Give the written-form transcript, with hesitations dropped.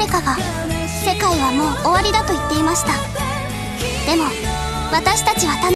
かが世界はもう終わりだと言っていました。でも私たちは